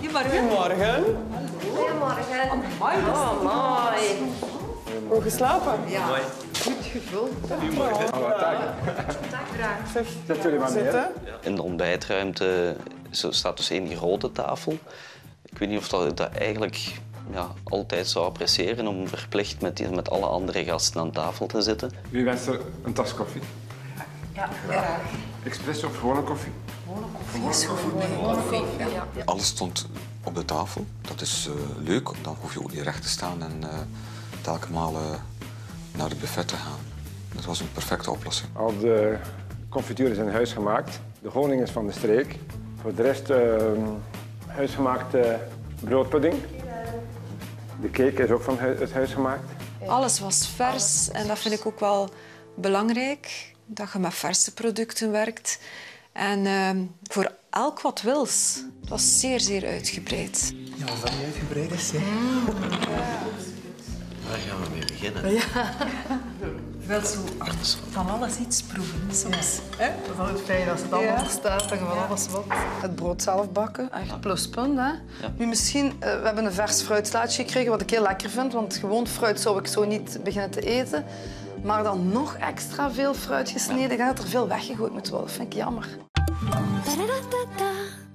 Goedemorgen. Goedemorgen. Oh, mooi. Goed geslapen? Ja. Mooi. Goed gevuld. Goedemorgen. Zet jullie maar neer. Zitten. In de ontbijtruimte staat dus één grote tafel. Ik weet niet of dat eigenlijk altijd zou appreciëren om verplicht met alle andere gasten aan tafel te zitten. Wie wenst er een tas koffie? Ja, graag. Expresso of gewone koffie? Is goed voor mij. Koffie. Ja. Alles stond op de tafel. Dat is leuk, dan hoef je ook niet recht te staan en telkens naar het buffet te gaan. Dat was een perfecte oplossing. Al de confituur is in huis gemaakt. De honing is van de streek. Voor de rest huisgemaakte broodpudding. De cake is ook van het huis gemaakt. Alles was vers en dat vind ik ook wel belangrijk, dat je met verse producten werkt. En voor elk wat wils. Het was zeer, zeer uitgebreid. Ja, als dat niet uitgebreid is, hè. Waar gaan we mee beginnen? Wel zo van alles iets proeven soms. Ja. Van het feit dat het allemaal staat en van alles wat. Het brood zelf bakken, echt pluspunt. Hè? Ja. Nu misschien, we hebben een vers fruitslaatje gekregen, wat ik heel lekker vind, want gewoon fruit zou ik zo niet beginnen te eten. Maar dan nog extra veel fruit gesneden. Ik denk dat er veel weggegooid moet worden. Dat vind ik jammer.